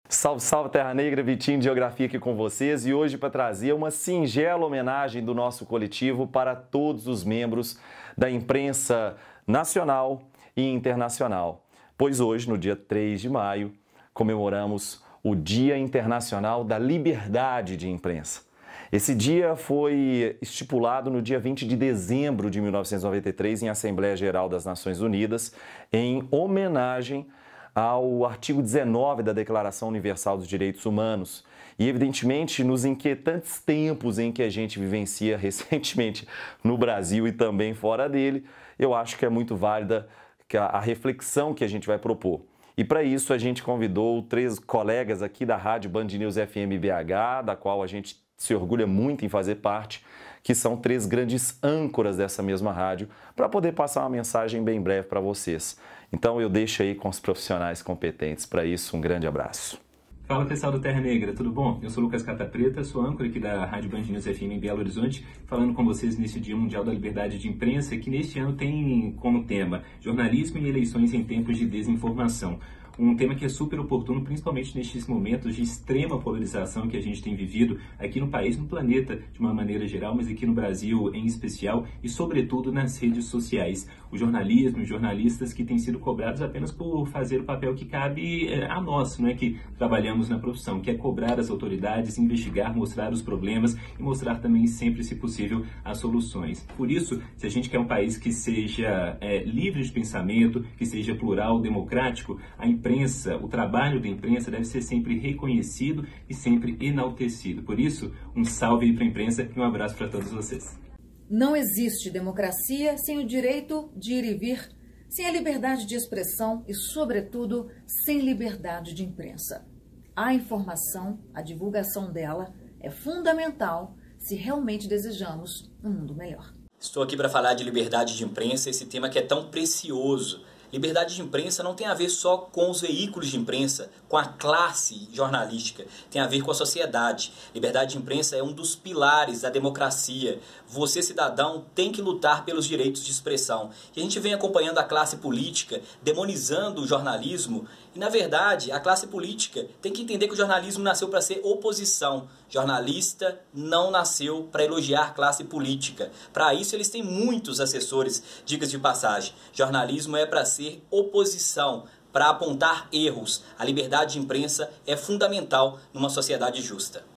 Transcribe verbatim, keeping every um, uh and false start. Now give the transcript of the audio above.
Salve, salve Terra Negra, Vitinho de Geografia aqui com vocês e hoje para trazer uma singela homenagem do nosso coletivo para todos os membros da imprensa nacional e internacional. Pois hoje, no dia três de maio, comemoramos o Dia Internacional da Liberdade de Imprensa. Esse dia foi estipulado no dia vinte de dezembro de mil novecentos e noventa e três em Assembleia Geral das Nações Unidas, em homenagem ao artigo dezenove da Declaração Universal dos Direitos Humanos. E, evidentemente, nos inquietantes tempos em que a gente vivencia recentemente no Brasil e também fora dele, eu acho que é muito válida a reflexão que a gente vai propor. E para isso a gente convidou três colegas aqui da Rádio Band News F M B H, da qual a gente se orgulha muito em fazer parte, que são três grandes âncoras dessa mesma rádio, para poder passar uma mensagem bem breve para vocês. Então eu deixo aí com os profissionais competentes. Para isso, um grande abraço. Fala pessoal do Terra Negra, tudo bom? Eu sou Lucas Cata Preta, sou âncora aqui da Rádio Band News F M em Belo Horizonte, falando com vocês nesse Dia Mundial da Liberdade de Imprensa, que neste ano tem como tema jornalismo e eleições em tempos de desinformação. Um tema que é super oportuno, principalmente nestes momentos de extrema polarização que a gente tem vivido aqui no país, no planeta de uma maneira geral, mas aqui no Brasil em especial e, sobretudo, nas redes sociais. O jornalismo e jornalistas que têm sido cobrados apenas por fazer o papel que cabe a nós, não é, que trabalhamos na profissão, que é cobrar as autoridades, investigar, mostrar os problemas e mostrar também, sempre, se possível, as soluções. Por isso, se a gente quer um país que seja é, livre de pensamento, que seja plural, democrático, a imprensa, o trabalho da imprensa deve ser sempre reconhecido e sempre enaltecido. Por isso, um salve aí para a imprensa e um abraço para todos vocês. Não existe democracia sem o direito de ir e vir, sem a liberdade de expressão e, sobretudo, sem liberdade de imprensa. A informação, a divulgação dela é fundamental se realmente desejamos um mundo melhor. Estou aqui para falar de liberdade de imprensa, esse tema que é tão precioso. Liberdade de imprensa não tem a ver só com os veículos de imprensa, com a classe jornalística, tem a ver com a sociedade. Liberdade de imprensa é um dos pilares da democracia. Você, cidadão, tem que lutar pelos direitos de expressão. E a gente vem acompanhando a classe política, demonizando o jornalismo. E, na verdade, a classe política tem que entender que o jornalismo nasceu para ser oposição. Jornalista não nasceu para elogiar classe política. Para isso, eles têm muitos assessores, dicas de passagem. Jornalismo é para ser oposição, para apontar erros. A liberdade de imprensa é fundamental numa sociedade justa.